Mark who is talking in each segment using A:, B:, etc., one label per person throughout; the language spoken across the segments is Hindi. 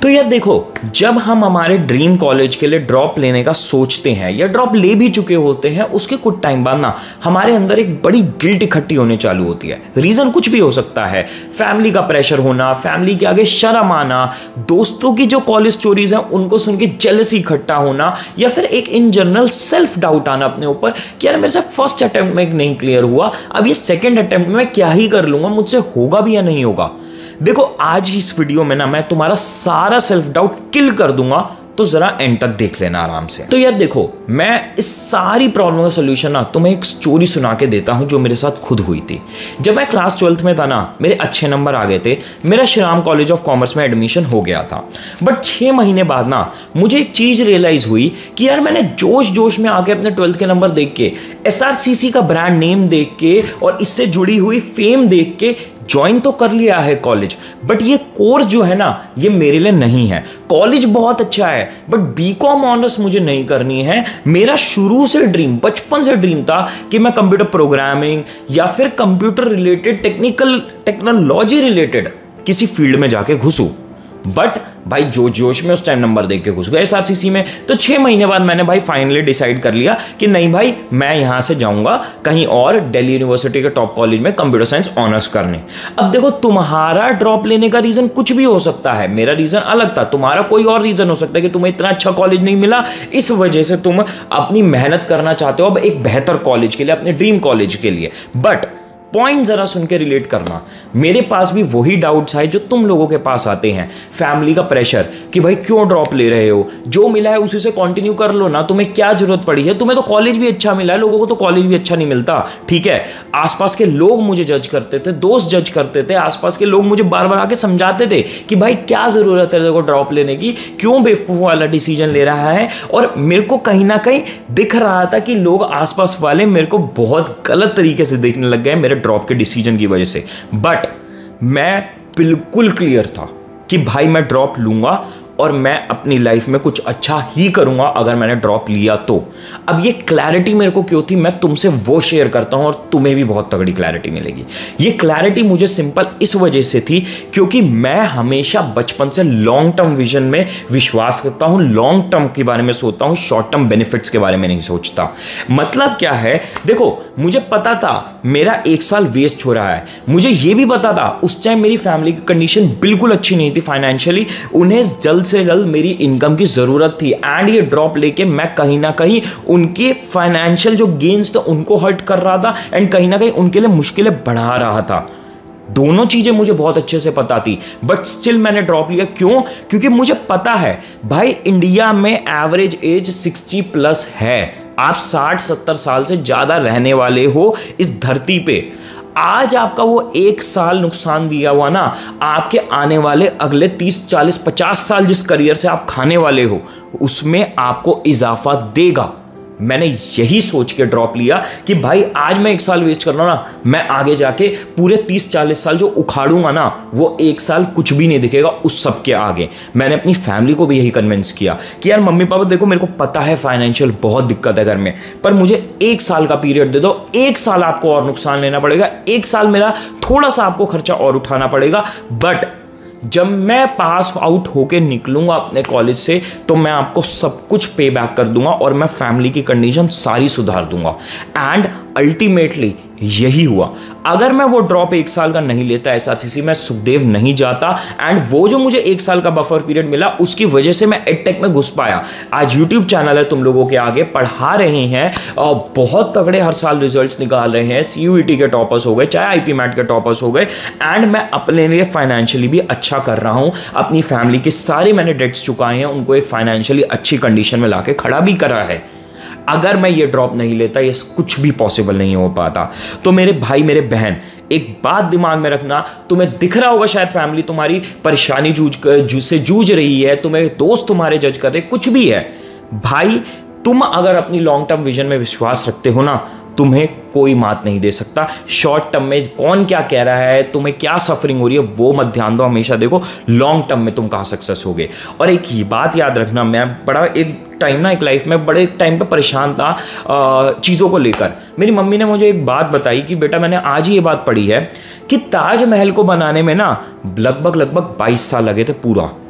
A: तो यार देखो, जब हम हमारे ड्रीम कॉलेज के लिए ड्रॉप लेने का सोचते हैं या ड्रॉप ले भी चुके होते हैं, उसके कुछ टाइम बाद ना हमारे अंदर एक बड़ी गिल्ट इकट्ठी होने चालू होती है। रीजन कुछ भी हो सकता है, फैमिली का प्रेशर होना, फैमिली के आगे शर्म आना, दोस्तों की जो कॉलेज स्टोरीज हैं उनको सुन के जेलसी इकट्ठा होना, या फिर एक इन जनरल सेल्फ डाउट आना अपने ऊपर कि यार मेरे से फर्स्ट अटेम्प्ट में नहीं क्लियर हुआ, अब ये सेकेंड अटेम्प्ट में मैं क्या ही कर लूंगा, मुझसे होगा भी या नहीं होगा। देखो, आज इस वीडियो में ना मैं तुम्हारा सारा सेल्फ डाउट किल कर दूंगा, तो जरा एंड तक देख लेना आराम से। तो यार देखो, मैं इस सारी प्रॉब्लम का सोल्यूशन ना तुम्हें एक स्टोरी सुना के देता हूं जो मेरे साथ खुद हुई थी। जब मैं क्लास 12th में था ना, मेरे अच्छे नंबर आ गए थे, मेरा Shri Ram college of commerce में एडमिशन हो गया था। बट 6 महीने बाद ना मुझे एक चीज रियलाइज हुई कि यार मैंने जोश जोश में आके अपने 12th के नंबर देख के, SRCC का ब्रांड नेम देख के और इससे जुड़ी हुई फेम देख के ज्वाइन तो कर लिया है कॉलेज, बट ये कोर्स जो है ना ये मेरे लिए नहीं है। कॉलेज बहुत अच्छा है बट बीकॉम ऑनर्स मुझे नहीं करनी है। मेरा शुरू से ड्रीम, बचपन से ड्रीम था कि मैं कंप्यूटर प्रोग्रामिंग या फिर कंप्यूटर रिलेटेड टेक्नोलॉजी रिलेटेड किसी फील्ड में जाके घुसूं। बट भाई जोश में उस टाइम नंबर देख के घुस गए SRCC में। तो 6 महीने बाद मैंने भाई फाइनली डिसाइड कर लिया कि नहीं भाई, मैं यहां से जाऊंगा कहीं और, दिल्ली यूनिवर्सिटी के टॉप कॉलेज में कंप्यूटर साइंस ऑनर्स करने। अब देखो, तुम्हारा ड्रॉप लेने का रीजन कुछ भी हो सकता है, मेरा रीजन अलग था, तुम्हारा कोई और रीजन हो सकता है कि तुम्हें इतना अच्छा कॉलेज नहीं मिला, इस वजह से तुम अपनी मेहनत करना चाहते हो अब एक बेहतर कॉलेज के लिए, अपने ड्रीम कॉलेज के लिए। बट पॉइंट जरा सुन के रिलेट करना, मेरे पास भी वही डाउट्स आए जो तुम लोगों के पास आते हैं। फैमिली का प्रेशर कि भाई क्यों ड्रॉप ले रहे हो, जो मिला है उसी से कंटिन्यू कर लो ना, तुम्हें क्या जरूरत पड़ी है, तुम्हें तो कॉलेज भी अच्छा मिला है, लोगों को तो कॉलेज भी अच्छा नहीं मिलता। ठीक है, आसपास के लोग मुझे जज करते थे, दोस्त जज करते थे, आसपास के लोग मुझे बार बार आके समझाते थे कि भाई क्या जरूरत है देखो ड्रॉप लेने की, क्यों बेवकूफ वाला डिसीजन ले रहा है। और मेरे को कहीं ना कहीं दिख रहा था कि लोग आसपास वाले मेरे को बहुत गलत तरीके से देखने लग गए मेरे ड्रॉप के डिसीजन की वजह से। बट मैं बिल्कुल क्लियर था कि भाई मैं ड्रॉप लूंगा और मैं अपनी लाइफ में कुछ अच्छा ही करूंगा अगर मैंने ड्रॉप लिया तो। अब ये क्लैरिटी मेरे को क्यों थी, मैं तुमसे वो शेयर करता हूं और तुम्हें भी बहुत तगड़ी क्लैरिटी मिलेगी। ये क्लैरिटी मुझे सिंपल इस वजह से थी क्योंकि मैं हमेशा बचपन से लॉन्ग टर्म विजन में विश्वास करता हूं, लॉन्ग टर्म के बारे में सोचता हूं, शॉर्ट टर्म बेनिफिट्स के बारे में नहीं सोचता। मतलब क्या है, देखो मुझे पता था मेरा 1 साल वेस्ट हो रहा है, मुझे ये भी पता था उस टाइम मेरी फैमिली की कंडीशन बिल्कुल अच्छी नहीं थी फाइनेंशियली, उन्हें जल्द से जल्द मेरी इनकम की जरूरत थी। एंड ये ड्रॉप लेके मैं कहीं ना कहीं उनके फाइनेंशियल जो गेन्स थे उनको हर्ट कर रहा था एंड कहीं ना कहीं उनके लिए मुश्किलें बढ़ा रहा था। दोनों चीजें मुझे बहुत अच्छे से पता थी, बट स्टिल मैंने ड्रॉप लिया। क्यों? क्योंकि मुझे पता है भाई इंडिया में एवरेज एज 60+ है, आप 60-70 साल से ज्यादा रहने वाले हो इस धरती पे। आज आपका वो 1 साल नुकसान दिया हुआ ना, आपके आने वाले अगले 30-40-50 साल जिस करियर से आप खाने वाले हो उसमें आपको इजाफा देगा। मैंने यही सोच के ड्रॉप लिया कि भाई आज मैं 1 साल वेस्ट कर रहा हूं ना, मैं आगे जाके पूरे 30-40 साल जो उखाड़ूंगा ना, वो 1 साल कुछ भी नहीं दिखेगा उस सब के आगे। मैंने अपनी फैमिली को भी यही कन्विंस किया कि यार मम्मी पापा देखो, मेरे को पता है फाइनेंशियल बहुत दिक्कत है घर में, पर मुझे 1 साल का पीरियड दे दो, 1 साल आपको और नुकसान लेना पड़ेगा, 1 साल मेरा थोड़ा सा आपको खर्चा और उठाना पड़ेगा, बट जब मैं पास आउट होके निकलूंगा अपने कॉलेज से तो मैं आपको सब कुछ पे बैक कर दूंगा और मैं फैमिली की कंडीशन सारी सुधार दूंगा। एंड अल्टीमेटली यही हुआ। अगर मैं वो ड्रॉप 1 साल का नहीं लेता SRCC में, सुखदेव नहीं जाता, एंड वो जो मुझे 1 साल का बफर पीरियड मिला उसकी वजह से मैं एडटेक में घुस पाया। आज यूट्यूब चैनल है तुम लोगों के आगे, पढ़ा रहे हैं, बहुत तगड़े हर साल रिजल्ट्स निकाल रहे हैं, CUET के टॉपर्स हो गए, चाहे IPMAT के टॉपर्स हो गए, एंड मैं अपने लिए फाइनेंशियली भी अच्छा कर रहा हूं। अपनी फैमिली के सारे मैंने डेट्स चुकाए हैं, उनको एक फाइनेंशियली अच्छी कंडीशन में लाके खड़ा भी करा है। अगर मैं ये ड्रॉप नहीं लेता ये कुछ भी पॉसिबल नहीं हो पाता। तो मेरे भाई, मेरे बहन, एक बात दिमाग में रखना, तुम्हें दिख रहा होगा शायद फैमिली तुम्हारी परेशानी से जूझ रही है, तुम्हें दोस्त तुम्हारे जज कर रहे, कुछ भी है भाई, तुम अगर अपनी लॉन्ग टर्म विजन में विश्वास रखते हो ना, तुम्हें कोई मात नहीं दे सकता। शॉर्ट टर्म में कौन क्या कह रहा है, तुम्हें क्या सफरिंग हो रही है, वो मत ध्यान दो, हमेशा देखो लॉन्ग टर्म में तुम कहाँ सक्सेस होगे। और एक ही बात याद रखना, मैं बड़ा एक टाइम ना, एक लाइफ में बड़े टाइम पे परेशान था चीज़ों को लेकर। मेरी मम्मी ने मुझे एक बात बताई कि बेटा, मैंने आज ही ये बात पढ़ी है कि ताजमहल को बनाने में ना लगभग 22 साल लगे थे पूरा।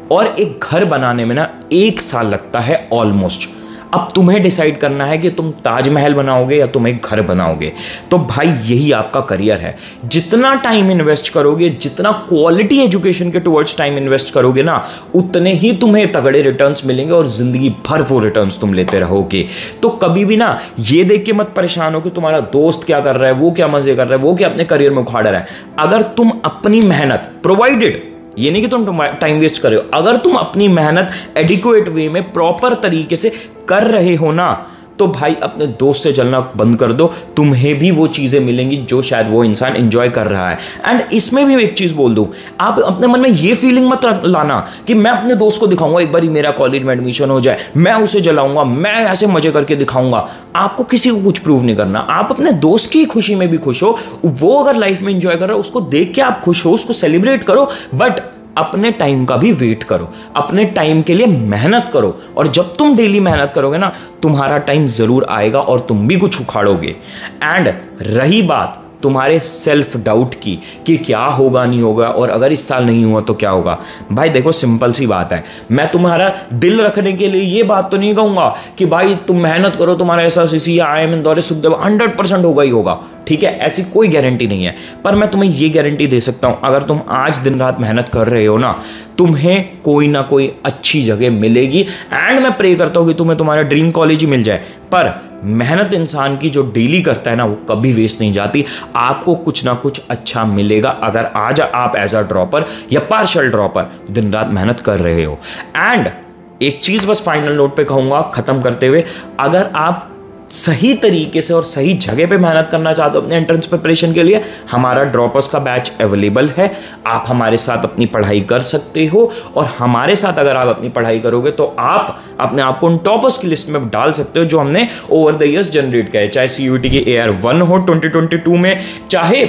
A: और एक घर बनाने में ना 1 साल लगता है ऑलमोस्ट। अब तुम्हें डिसाइड करना है कि तुम ताजमहल बनाओगे या तुम एक घर बनाओगे। तो भाई यही आपका करियर है। जितना टाइम इन्वेस्ट करोगे, जितना क्वालिटी एजुकेशन के टुवर्ड्स टाइम इन्वेस्ट करोगे ना, उतने ही तुम्हें तगड़े रिटर्न्स मिलेंगे और जिंदगी भर वो रिटर्न्स तुम लेते रहोगे। तो कभी भी ना ये देख के मत परेशान हो कि तुम्हारा दोस्त क्या कर रहा है, वो क्या मजे कर रहा है, वो क्या अपने करियर में उखाड़ रहा है। अगर तुम अपनी मेहनत, प्रोवाइडेड, ये नहीं कि तुम टाइम वेस्ट कर रहे हो, अगर तुम अपनी मेहनत एडिक्वेट वे में प्रॉपर तरीके से कर रहे हो ना, तो भाई अपने दोस्त से जलना बंद कर दो। तुम्हें भी वो चीजें मिलेंगी जो शायद वो इंसान एंजॉय कर रहा है। एंड इसमें भी एक चीज बोल दूं, आप अपने मन में ये फीलिंग मत लाना कि मैं अपने दोस्त को दिखाऊंगा एक बार मेरा कॉलेज में एडमिशन हो जाए, मैं उसे जलाऊंगा, मैं ऐसे मजे करके दिखाऊंगा। आपको किसी को कुछ प्रूव नहीं करना। आप अपने दोस्त की खुशी में भी खुश हो, वो अगर लाइफ में एंजॉय कर रहा है उसको देख के आप खुश हो, उसको सेलिब्रेट करो, बट अपने टाइम का भी वेट करो, अपने टाइम के लिए मेहनत करो। और जब तुम डेली मेहनत करोगे ना, तुम्हारा टाइम जरूर आएगा और तुम भी कुछ उखाड़ोगे। एंड रही बात तुम्हारे सेल्फ डाउट की कि क्या होगा नहीं होगा, और अगर इस साल नहीं हुआ तो क्या होगा, भाई देखो सिंपल सी बात है। मैं तुम्हारा दिल रखने के लिए ये बात तो नहीं कहूंगा कि भाई तुम मेहनत करो, तुम्हारा ऐसा सीसी IIM इंदौर सुखदेव 100% होगा ही होगा, ठीक है, ऐसी कोई गारंटी नहीं है। पर मैं तुम्हें ये गारंटी दे सकता हूं, अगर तुम आज दिन रात मेहनत कर रहे हो ना, तुम्हें कोई ना कोई अच्छी जगह मिलेगी। एंड मैं प्रे करता हूं कि तुम्हें तुम्हारा ड्रीम कॉलेज ही मिल जाए। पर मेहनत इंसान की जो डेली करता है ना, वो कभी वेस्ट नहीं जाती। आपको कुछ ना कुछ अच्छा मिलेगा अगर आज आप एज अ ड्रॉपर या पार्शियल ड्रॉपर दिन रात मेहनत कर रहे हो। एंड एक चीज बस फाइनल नोट पे कहूंगा खत्म करते हुए, अगर आप सही तरीके से और सही जगह पे मेहनत करना चाहते हो अपने एंट्रेंस प्रिपरेशन के लिए, हमारा ड्रॉपर्स का बैच अवेलेबल है। आप हमारे साथ अपनी पढ़ाई कर सकते हो, और हमारे साथ अगर आप अपनी पढ़ाई करोगे तो आप अपने आप को उन टॉपर्स की लिस्ट में डाल सकते हो जो हमने ओवर द ईयर्स जनरेट किया है। चाहे CUET की AR1 हो 2022 में, चाहे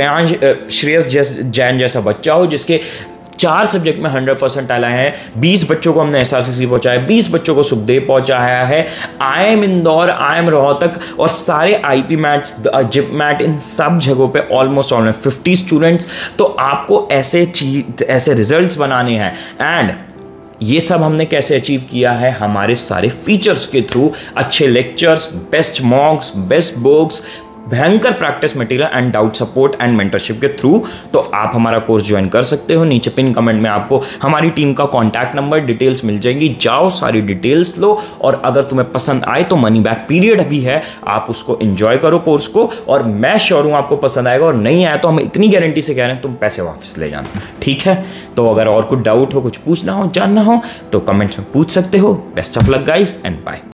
A: श्रेयस जैन जैसा बच्चा हो जिसके 4 सब्जेक्ट में 100% आया है, 20 बच्चों को हमने SRCC पहुंचाया, 20 बच्चों को सुखदेव पहुंचाया है, IIM इंदौर, IIM रोहतक और सारे IP मैट्स, जिप मैट, इन सब जगहों पे ऑलमोस्ट 50 स्टूडेंट्स। तो आपको ऐसे रिजल्ट्स बनाने हैं। एंड ये सब हमने कैसे अचीव किया है? हमारे सारे फीचर्स के थ्रू, अच्छे lectures, best mocks, best books, भयंकर practice material and doubt support and mentorship के थ्रू। तो आप हमारा कोर्स ज्वाइन कर सकते हो। नीचे पिन कमेंट में आपको हमारी टीम का कॉन्टैक्ट नंबर, डिटेल्स मिल जाएंगी। जाओ, सारी डिटेल्स लो, और अगर तुम्हें पसंद आए तो मनी बैक पीरियड भी है, आप उसको एंजॉय करो कोर्स को, और मैं श्योर हूं आपको पसंद आएगा। और नहीं आया तो हम इतनी गारंटी से कह रहे हैं तुम पैसे वापस ले जाना, ठीक है? तो अगर और कुछ डाउट हो, कुछ पूछना हो, जानना हो, तो कमेंट्स में पूछ सकते हो। Best of luck guys and bye.